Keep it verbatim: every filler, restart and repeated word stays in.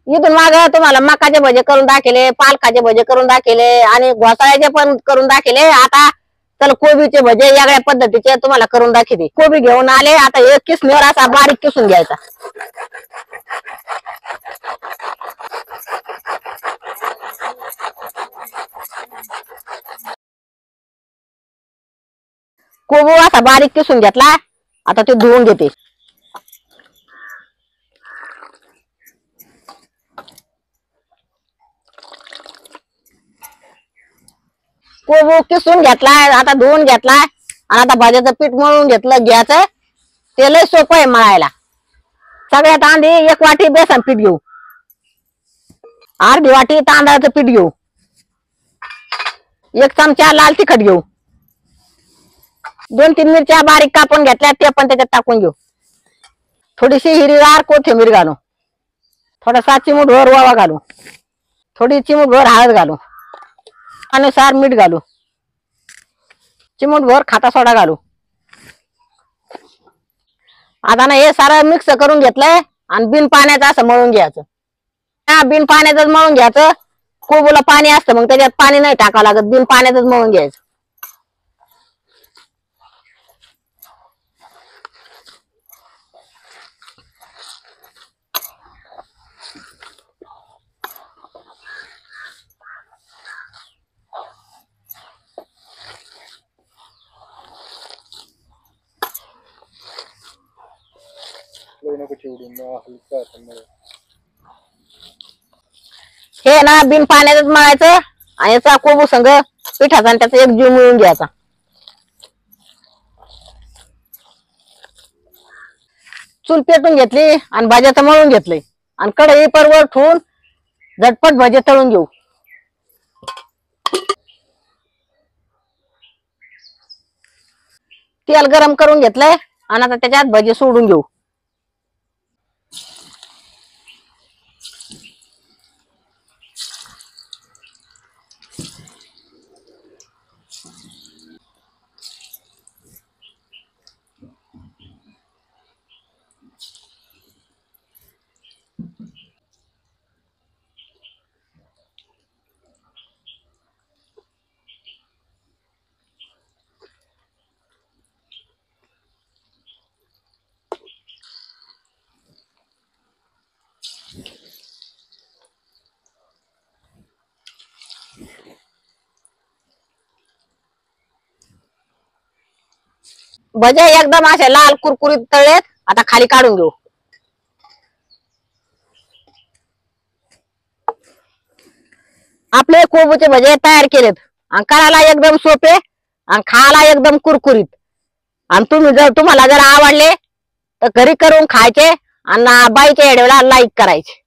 इथून माग तुम्हाला मकाचे भजे करून दाखवले, पालकाचे भजे करून दाखवले आणि घोसाळ्याचे पण करून दाखवले. आता चल कोबीचे भजे वेगळ्या पद्धतीचे तुम्हाला करून दाखवते. कोबी घेऊन आले, आता एक किसणीवर असा बारीक किसून घ्यायचा. कोबी असा बारीक किसून घेतला. आता ते धुवून घेते. कोबू किसून घेतलाय, आता धुवून घेतलाय आणि आता भाज्याचं पीठ मळून घेतलं. घ्यायचं ते लय सोपं आहे मळायला. सगळ्यात आधी एक वाटी बेसन पीठ घेऊ, अर्धी वाटी तांदळाचं पीठ घेऊ, एक चमचा लाल तिखट घेऊ, दोन तीन मिरच्या बारीक कापून घेतल्या ते पण त्याच्यात टाकून घेऊ. थोडीशी हिरवीगार कोथिंबीर घालू, थोडासा चिमूटभर ओवा घालू, थोडी चिमूटभर हळद घालू, अनुसार मीठ घालू, चिमूटभर खाता सोडा घालू. आता ना हे सारं मिक्स करून घेतलंय आणि बिन पाण्याचं असं मळून घ्यायचं. हा बिन पाण्याचंच मळून घ्यायचं. कोबूला पाणी असतं मग त्याच्यात पाणी नाही टाकावं लागत, बिन पाण्याचंच मळून घ्यायचं. हे ना बिन पाण्यातच मळायचं आणि याचा कोबू संग पिठाचा आणि त्याचा एक जीव मिळून घ्यायचा. चूल पेटून घेतली आणि भाज्याचं मळून घेतलंय आणि कढई परवर ठेवून झटपट भजे तळून घेऊ. तेल गरम करून घेतलंय आणि आता त्याच्यात भजे सोडून घेऊ. भजे एकदम असे लाल कुरकुरीत तळलेत. आता खाली काढून घेऊ. आपले कोबूचे भजे तयार केलेत आणि करायला एकदम सोपे आणि खायला एकदम कुरकुरीत. आणि तुम्ही जर तुम्हाला जर आवडले तर घरी करून खायचे आणि बाईच्या व्हिडिओला लाईक करायचे.